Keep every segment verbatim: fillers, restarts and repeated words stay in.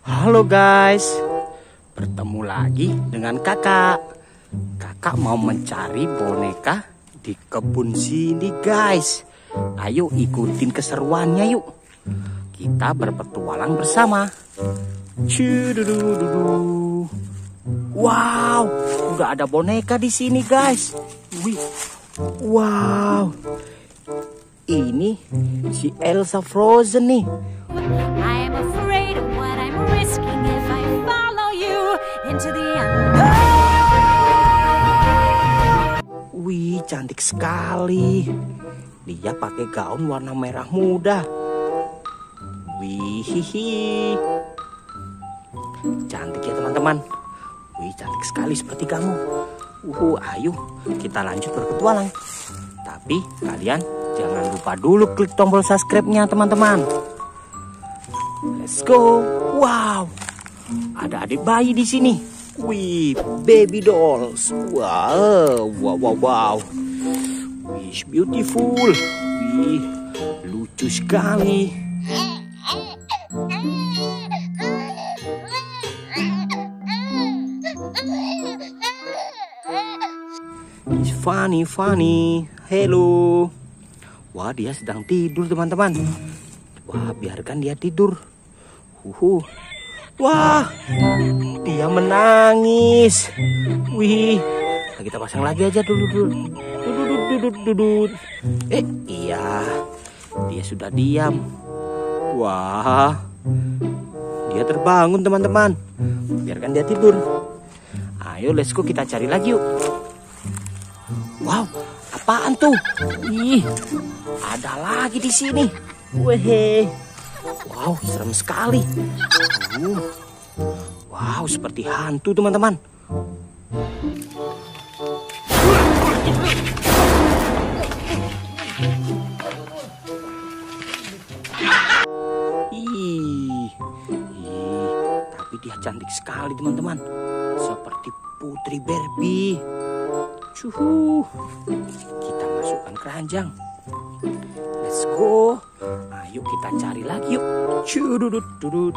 Halo guys, bertemu lagi dengan kakak. Kakak mau mencari boneka di kebun sini guys. Ayo ikutin keseruannya yuk. Kita berpetualang bersama. Cududududu. Wow, udah ada boneka di sini guys. Wih, wow. Ini si Elsa Frozen nih. I am afraid of what I'm risking if I follow you into the unknown. Wih, cantik sekali. Dia pakai gaun warna merah muda. Wih, hihi. Cantik ya teman-teman. Wih, cantik sekali seperti kamu. Uhu, ayo kita lanjut berpetualang. Tapi kalian jangan lupa dulu klik tombol subscribe-nya teman-teman. Let's go. Wow, ada adik bayi di sini. Wih, baby dolls. Wow, wow, wow, wow. Wih, beautiful. Wih, lucu sekali. It's funny, funny. Hello. Wah, dia sedang tidur teman-teman. Wah, biarkan dia tidur. Huhu. Wah, dia menangis. Wih, kita pasang lagi aja dulu dulu. Dudut, dudut, dudut. Eh, iya, dia sudah diam. Wah, dia terbangun teman-teman. Biarkan dia tidur. Ayo, let's go kita cari lagi yuk. Wow, apaan tuh? Ih, ada lagi di sini. Weh, wow, serem sekali. Uh, wow, seperti hantu teman-teman. Ih, ih, tapi dia cantik sekali teman-teman. Seperti Putri Barbie. Cuhu, kita masukkan keranjang. Let's go. Ayo kita cari lagi yuk. Cududut, dudut.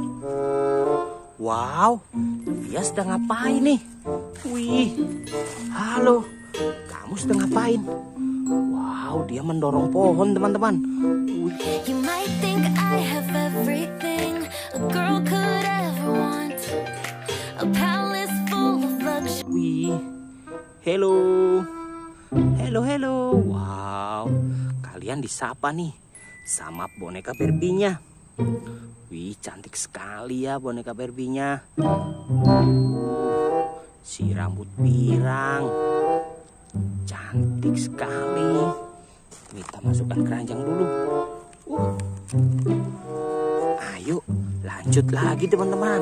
Wow, dia sedang ngapain nih? Wih, halo, kamu sedang ngapain? Wow, dia mendorong pohon teman-teman. Wih. You might think I have everything a girl could ever want. A palace full of luxury. Wih, hello, hello, hello. Wow, kalian disapa nih sama boneka Barbie-nya. Wih, cantik sekali ya boneka Barbie-nya. Si rambut pirang, cantik sekali. Kita masukkan keranjang dulu. Uh. Ayo, lanjut lagi teman-teman.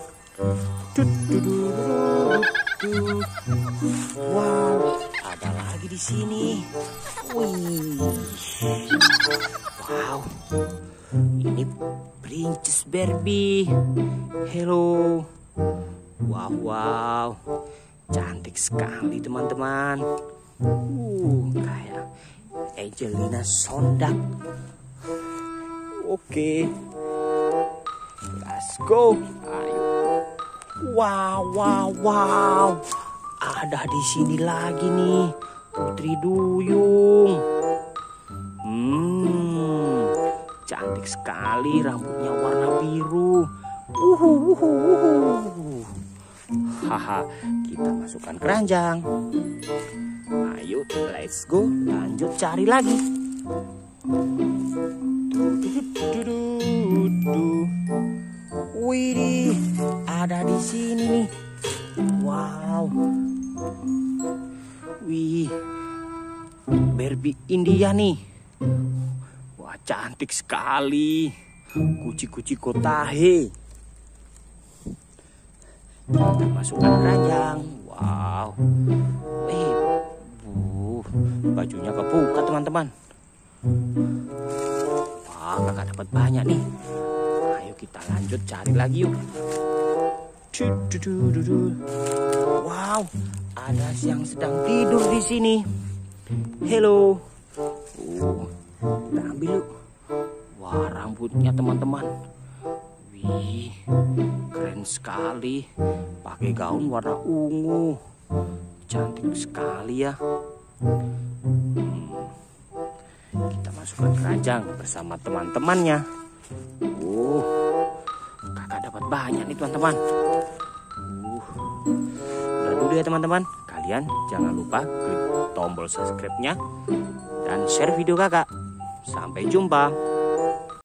Wow, ada lagi di sini. Wih, wow, ini Princess Barbie. Hello. Wow, wow, cantik sekali teman-teman. Uh, kayak Angelina Sondak. Oke, let's go. Ayo. Wow, wow, wow. Ada di sini lagi nih Putri Duyung. Hmm, cantik sekali, rambutnya warna biru. Uhu, uhu, uhu. Haha, kita masukkan keranjang. Ayo, let's go. Lanjut cari lagi. Wih, ada di sini nih. Wow. Wih, Barbie India nih. Wah, cantik sekali. Kuci-kuci kotahe. Kita masukkan keranjang. Wow. Wih, bu, bajunya kebuka teman-teman. Wah, kakak dapat banyak nih. Ayo kita lanjut cari lagi yuk. Wow, ada yang sedang tidur di sini. Hello. Uh, kita ambil yuk. Wah, rambutnya teman-teman. Wih, Keren sekali, pakai gaun warna ungu, cantik sekali ya. Hmm. Kita masukkan keranjang bersama teman-temannya. Uh, kakak dapat banyak nih teman-teman. Uh, udah dulu ya teman-teman. Kalian jangan lupa klik tombol subscribe-nya dan share video kakak. Sampai jumpa.